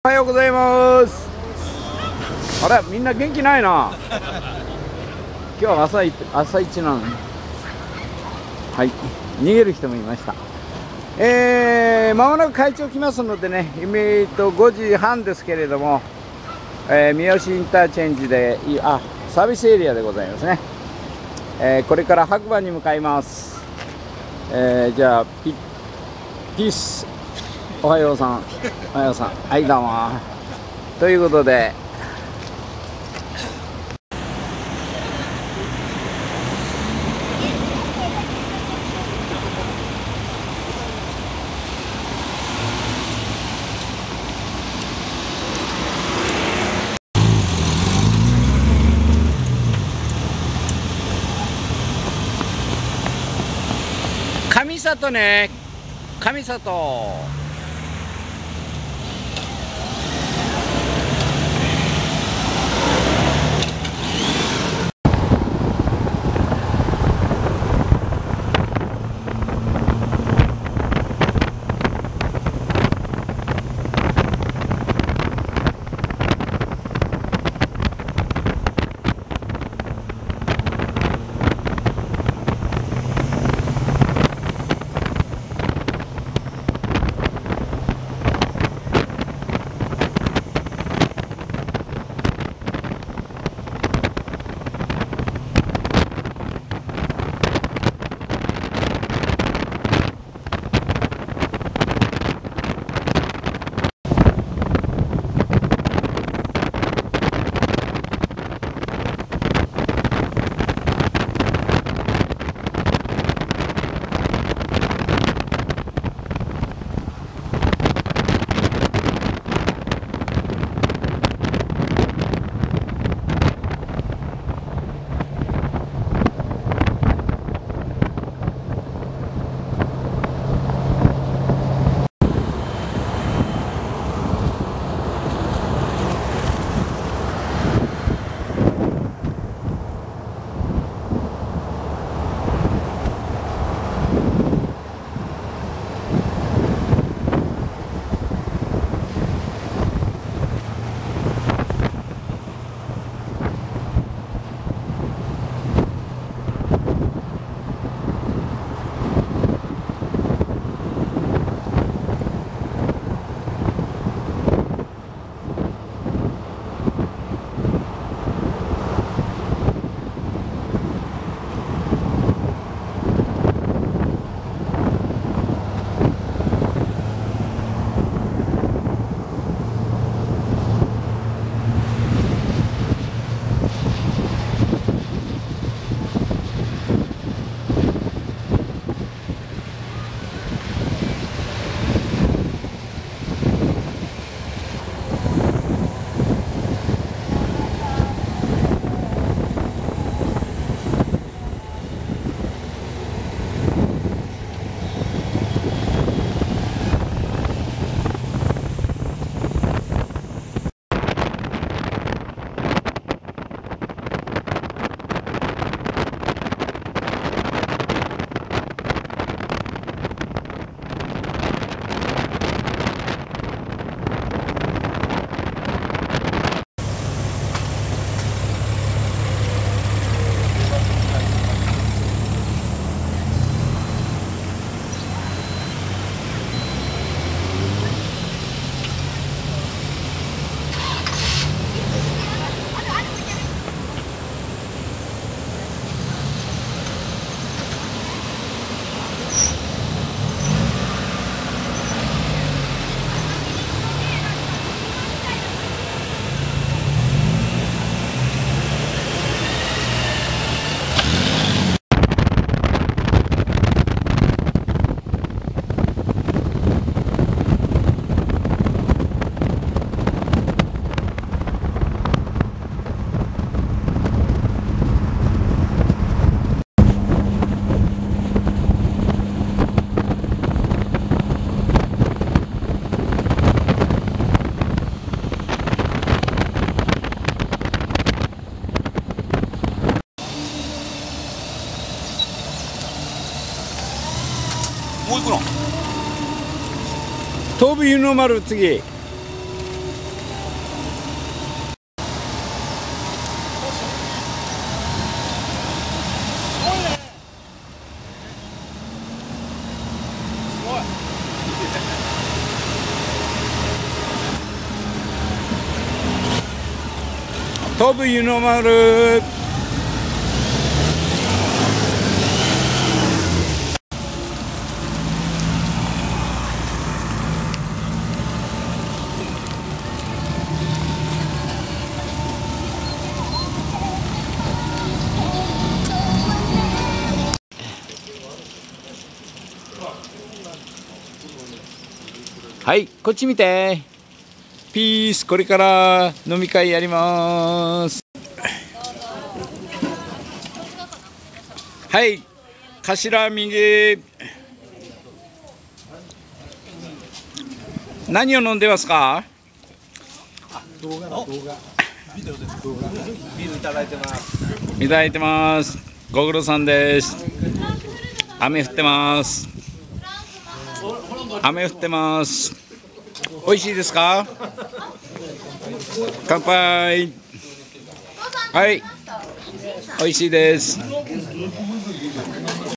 おはようございます。あれ、みんな元気ないな。今日は朝一なのに。はい、逃げる人もいました。まもなく会長来ますのでね、5時半ですけれども、三好インターチェンジで、サービスエリアでございますね。これから白馬に向かいます。じゃあピース、おはようさん、おはようさん、はい、どうも。ということで、上里ね、上里。 もう行くの？ 東武湯の丸、次飛ぶ湯の丸。はい、こっち見て。ピース、これから飲み会やります。はい、頭右。何を飲んでますか？ 動画。ビデオです。動画。ビールいただいてます。 いただいてます。ご苦労さんです。雨降ってます。雨降ってます。美味しいですか？乾杯。はい、美味しいです。